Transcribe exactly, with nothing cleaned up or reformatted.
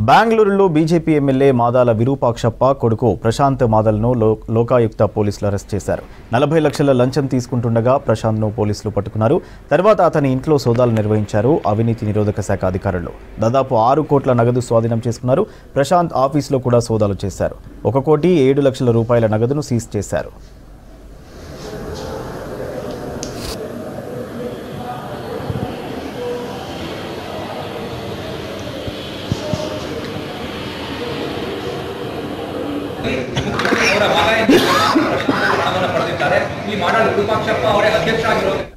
బెంగళూరులో BJP MLA Madala Virupakshappa కొడుకు ప్రశాంత్ మాదల్ను లోకాయుక్త పోలీసులు అరెస్ట్ చేశారు. నలభై లక్షల లంచం తీసుకుంటుండగా ప్రశాంత్ను పోలీసులు పట్టుకున్నారు. తర్వాత అతని ఇంట్లో సోదాలు నిర్వహించారు అవినీతి నిరోధక శాఖ అధికారులు. దాదాపు ఆరు కోట్ల నగదు స్వాధీనం చేసుకున్నారు. ప్రశాంత్ ఆఫీసులో కూడా సోదాలు చేశారు. ఒక కోటి ఏడు లక్షల రూపాయల నగదును సీజ్ చేశారు. ಅವರ ಮಗ ಎಂದು ಪ್ರಶ್ನೆ ಪಡೆದಿದ್ದಾರೆ. ಈ ಮಾಡಲ್ ವಿರೂಪಾಕ್ಷಪ್ಪ ಅವರೇ ಅಧ್ಯಕ್ಷ ಆಗಿರೋದು.